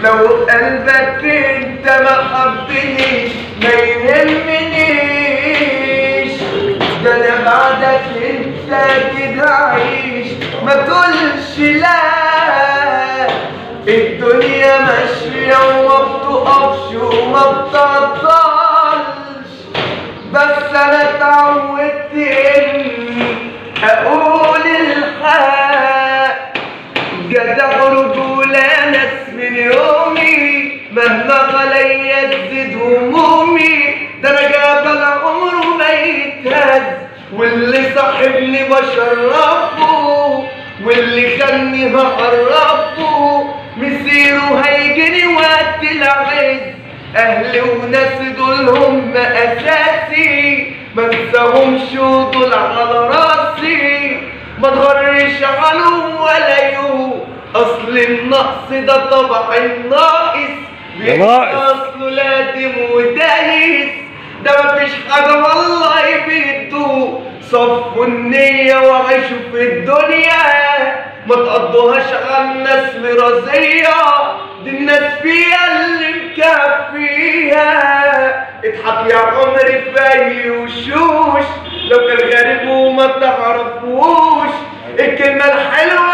لو قلبك انت ما حبنيش ما يهمنيش، ده انا بعدك انت كده عيش ما تقولش لا. الدنيا ماشية وما بتقفش وما بتعطلش، بس انا اتعودت اني اقول الحق. جدع رجولة ناس من يومي مهما عليا تزيد همومي، ده انا جبل عمره ما يتهز، واللي صاحبني بشرفه واللي خاني هقربه، مسيره هيجيني وقت العز. اهلي وناسي دول هم اساسي، منساهمش ودول على راسي، ما تغرش عنهم ولا يوم، اصل النقص ده طبع الناقص، اصله لازم ودايس، ده مفيش حاجه والله بيدوق. صفوا النية وعيشوا في الدنيا، ما تقضوهاش على الناس مرازية، دي الناس فيها اللي مكفيها. اضحك يا عمري في اي وشوش، لو كان غريب وما تعرفوش الكلمة الحلوة